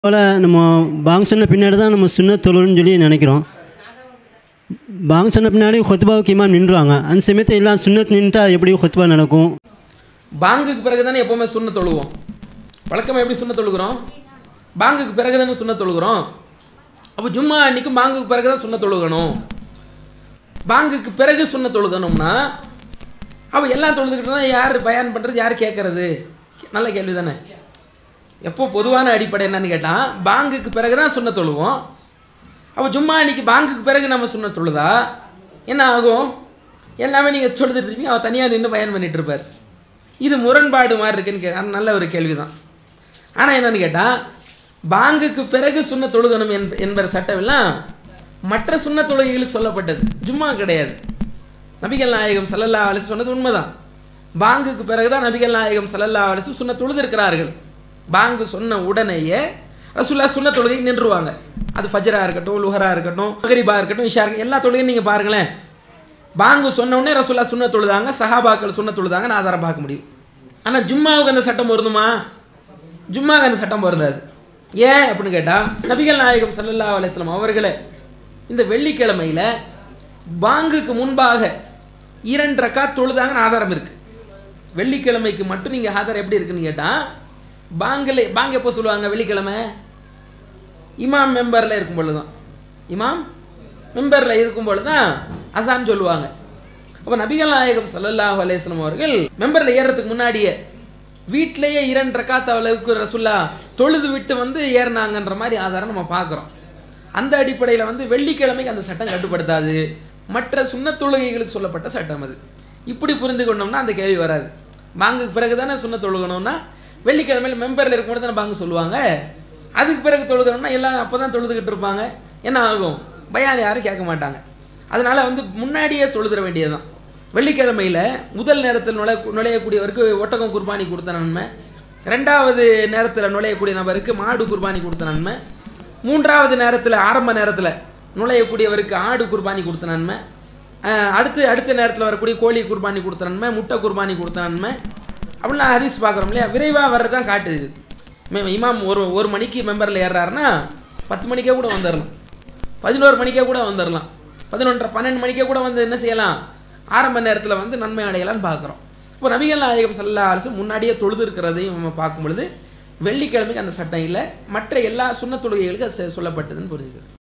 போல் நம்ம பாங் சொன்ன பின்னாடி தான் நம்ம சுன்னத் தொழுன்னு சொல்லி நினைக்கிறோம். பாங் சொன்ன பின்னாடி ஹுத்பாவுக்கு இமாம் நின்றுவாங்க. அந்த சமயத்தில் எல்லாம் சுன்னத் நின்றுட்டா எப்படி ஹுத்பா நடக்கும்? பாங்குக்கு பிறகு தானே எப்போவுமே சுன்னத் தொழுவோம். வழக்கமாக எப்படி சுன்னத் தொழுகிறோம்? பாங்குக்கு பிறகு தானே சுன்னத் தொழுகிறோம். அப்போ ஜும்மா அன்றைக்கும் பாங்குக்கு பிறகு தான் சுன்னத் தொழுகணும். பாங்குக்கு பிறகு சுன்னத் தொழுகணும்னா அப்போ எல்லாம் தொழுதுக்கிட்டு தான் யார் பயான் பண்ணுறது, யார் கேட்குறது? நல்ல கேள்வி தானே. எப்போ பொதுவான அடிப்படை என்னன்னு கேட்டால் பாங்குக்கு பிறகு தான் சுன்னத் தொழுவோம். அப்போ ஜும்மா அன்றைக்கி பாங்குக்கு பிறகு நம்ம சுன்னத் தொழுதா என்ன ஆகும்? எல்லாமே நீங்கள் தொழுதுட்டு இருப்பீங்க, அவர் தனியாக நின்று பயன் பண்ணிகிட்டு இருப்பார். இது முரண்பாடு மாதிரி இருக்குன்னு நல்ல ஒரு கேள்வி தான். ஆனால் என்னென்னு கேட்டால் பாங்குக்கு பிறகு சுன்னத் தொழுகணும் என்பது சட்டமெல்லாம் மற்ற சுன்னத் தொழுகைகளுக்கு சொல்லப்பட்டது, ஜும்மா கிடையாது. நபிகள் நாயகம் ஸல்லல்லாஹு அலைஹி வஸல்லம் சொன்னது உண்மைதான். பாங்குக்கு பிறகு தான் நபிகள் நாயகம் ஸல்லல்லாஹு அலைஹி வஸல்லம் சுன்னத் தொழுது இருக்கிறார்கள். பாங்கு சொன்ன உடனேயே ரசூலுல்லாஹ் சுன்னத் தொழுகை நின்றுவாங்க. அது ஃபஜ்ரா இருக்கட்டும், லுஹரா இருக்கட்டும், மக்ரிபா இருக்கட்டும், இஷா இருக்கட்டும், எல்லா தொழுகையும் நீங்கள் பாருங்களேன். பாங்கு சொன்ன உடனே ரசூலுல்லாஹ் சுன்னத் தொழுதாங்க, சஹாபாக்கள் சுன்னத் தொழுதாங்கன்னு ஆதாரம் பார்க்க முடியும். ஆனால் ஜும்மாவுக்கு அந்த சட்டம் பொருந்துமா? ஜும்மாவுக்கு அந்த சட்டம் பொருந்தாது. ஏன் அப்படின்னு கேட்டால் நபிகள் நாயகம் ஸல்லல்லாஹு அலைஹி வஸல்லம் அவர்களே இந்த வெள்ளிக்கிழமையில் பாங்குக்கு முன்பாக 2 ரக்காத் தொழுதாங்கன்னு ஆதாரம் இருக்குது. வெள்ளிக்கிழமைக்கு மட்டும் நீங்கள் ஆதாரம் எப்படி இருக்குன்னு கேட்டால் பாங்கு எப்போ சொல்லுவாங்க? வெள்ளிக்கிழமை இமாம் மெம்பரில் இருக்கும் பொழுது தான். இமாம் மெம்பரில் இருக்கும் பொழுது தான் அசான் சொல்லுவாங்க. அப்போ நபிகள் நாயகம் ஸல்லல்லாஹு அலைஹி வஸல்லம் அவர்கள் மெம்பரில் ஏறுறதுக்கு முன்னாடியே வீட்டிலேயே 2 ரக்காத் அளவுக்கு ரசூல்லா தொழுது விட்டு வந்து ஏறினாங்கன்ற மாதிரி ஆதாரம் நம்ம பார்க்குறோம். அந்த அடிப்படையில் வெள்ளிக்கிழமைக்கு அந்த சட்டம் கட்டுப்படுத்தாது, மற்ற சுன்னத் தொழுகைகளுக்கு சொல்லப்பட்ட சட்டம் அது. இப்படி புரிந்து கொண்டோம்னா அந்த கேள்வி வராது. பாங்குக்கு பிறகு தானே சுன்னத் தொழுகணும்னா வெள்ளிக்கிழமையில் மெம்பரில் இருக்கும்போது தானே பாங்கு சொல்லுவாங்க. அதுக்கு பிறகு தொழுகணும்னா எல்லாம் அப்போ தான் தொழுதுகிட்டு இருப்பாங்க. என்ன ஆகும்? பயான் யாரும் கேட்க மாட்டாங்க. அதனால் முன்னாடியே தொழுதுற வேண்டியது தான். வெள்ளிக்கிழமையில் முதல் நேரத்தில் நுழையக்கூடியவருக்கு ஒட்டகம் குர்பானி கொடுத்த நன்மை, 2வது நேரத்தில் நுழையக்கூடிய நபருக்கு மாடு குர்பானி கொடுத்த நன்மை, 3வது நேரத்தில் ஆரம்ப நேரத்தில் நுழையக்கூடியவருக்கு ஆடு குர்பானி கொடுத்த நன்மை, அடுத்த நேரத்தில் வரக்கூடிய கோழி குர்பானி கொடுத்த நன்மை, முட்டை குர்பானி கொடுத்த நன்மை அப்படிலாம் ஹதீஸ் பார்க்குறோம் இல்லையா? விரைவாக வர்றது தான் காட்டுது. இமாம் ஒரு மணிக்கு மெம்பரில் ஏறுறாருன்னா 10 மணிக்கே கூட வந்துடலாம், 11 மணிக்கே கூட வந்துடலாம், 11:30 12 மணிக்கே கூட என்ன செய்யலாம்? ஆரம்ப நேரத்தில் நன்மை அடையலான்னு பார்க்குறோம். இப்போ நபிகள் நாயகம் ஸல்லல்லாஹு அலைஹி வஸல்லம் முன்னாடியே தொழுது இருக்கிறதையும் நம்ம பார்க்கும் பொழுது வெள்ளிக்கிழமைக்கு அந்த சட்டம் இல்லை, மற்ற எல்லா சுன்னத் தொழுகைகளுக்கு அது சொல்லப்பட்டதுன்னு புரிஞ்சுக்கிறது.